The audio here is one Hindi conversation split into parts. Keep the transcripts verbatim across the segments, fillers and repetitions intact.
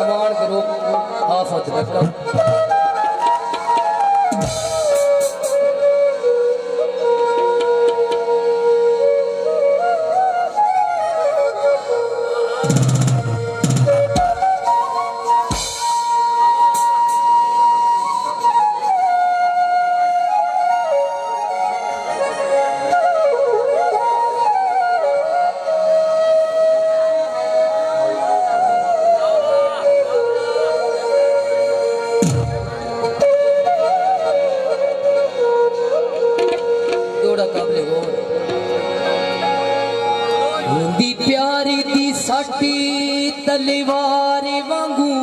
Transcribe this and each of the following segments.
अमान करो आफत रखा तलवार वांगू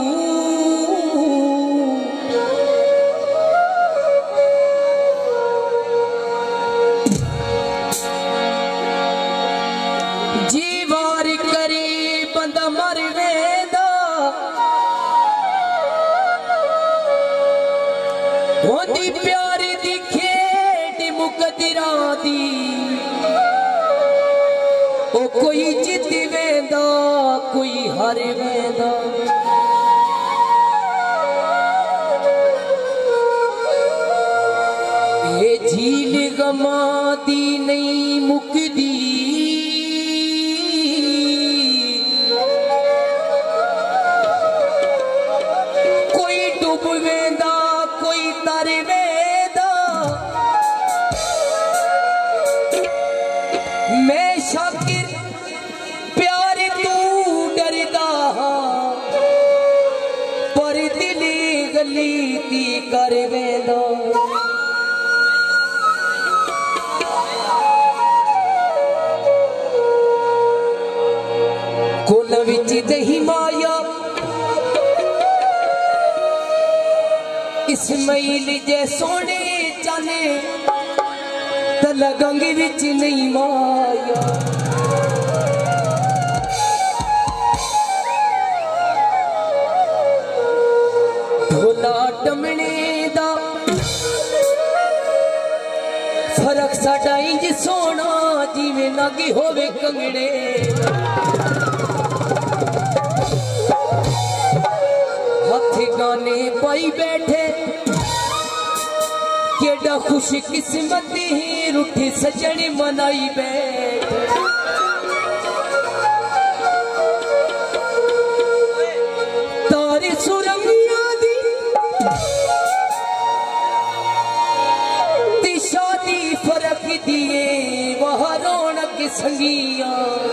जीवार करे बंदा मर वेंदा होंदी प्यार दी खेड मुकदरा दी ओ कोई जित वेंदा कोई हार वेंदा ये झील गमा दी नहीं मुकदी कोई डूब वेंदा कोई तर वेंदा मैं शाकिर गलीती कर वेंदा कोल विच दही माया इस्माइल जे सोने जाने तला गंग विच नहीं माया टमने दा फर्क साडा इंज सोना जिवें नागी होवे कंगड़े हथ गाने पाई बैठे केडा खुश किस्मती रूठी सजन मनाई बैठे तारी सुरंगिया शादी फरक दिए वहाँ रौनक संगिया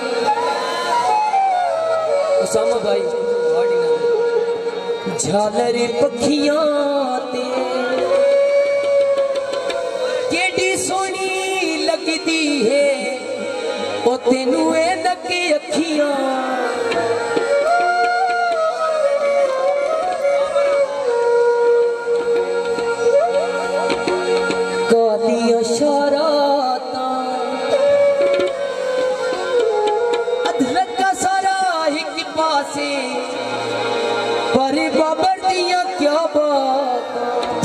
उसामा भाई झालर पखियां ते केडी सोनी लगदी है ओ तेनू ए लगे अखियां शराता अधरत का सारा एक पासे पर बाबर दिया क्या बात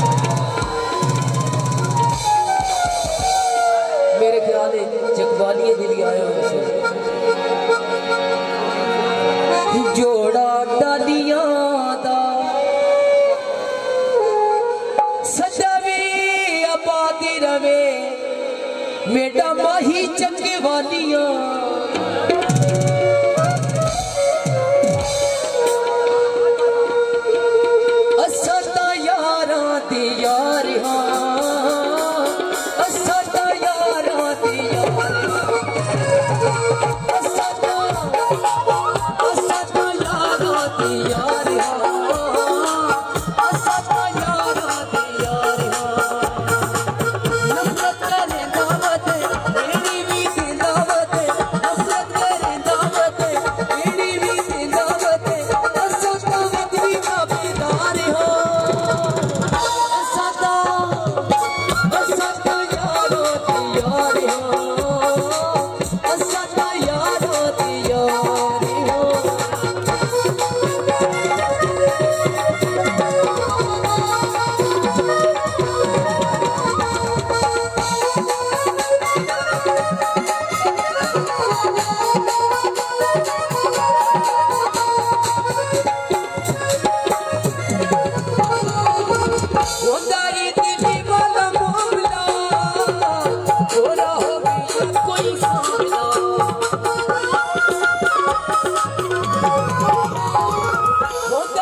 मेरे ख्याल जगबालिए दिल आए हो जोड़ा डालियां दा सदावे आबादी रवे मेरा माही चंगे वालियां असादा यारा दे यार हाँ असादा यारा दे यार असादा असादा यारा दे यार असादा यारा दे यार नफरत करे दावत मेरी भी दावत होंदा